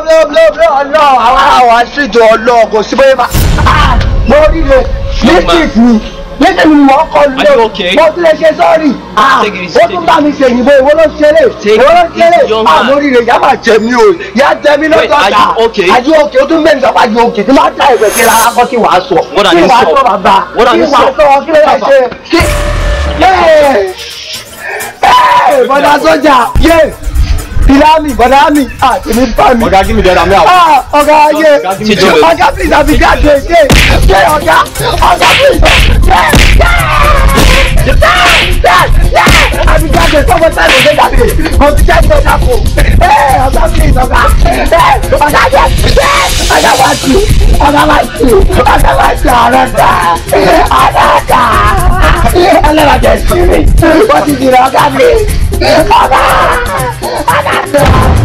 ọlọ́ àwọn aṣèjọ ọlọ́ kò sí bóyá máa mo rí le lẹ́sìn mi wọ́n kọ́ lu lé mo tún lè ṣe sọ́ọ̀rì ó tún bá mi ṣe ìyìnbó ìwọ ló ṣeré mo rí le yá máa jẹ mí o yá jẹ mí lọ́jọ́ ta àjú òkè ó tún bẹ́ẹ̀ nígbà àjú òkè tí máa dá ìwé kí lára kọ́ kí wàá sọ kí wàá sọ bàbá kí wàá sọ kí ló yẹ ṣe kí bọ́dà sọ́jà yé Pilami, Badami, tèmi bá mi. Ọ̀gá, give me the other man. Ọ̀gá, yeah. Ọ̀gá, please, I be graduate. Yeah, ọ̀gá, please. I be graduate. Someone tell me that day. Go to check the tapo. Ọ̀gá, please, ọ̀gá. Ọ̀gá, yes. Ọ̀gá, want you. Ọ̀gá, I never get serious. What is it, ọ̀gá, please? Ọ̀gá.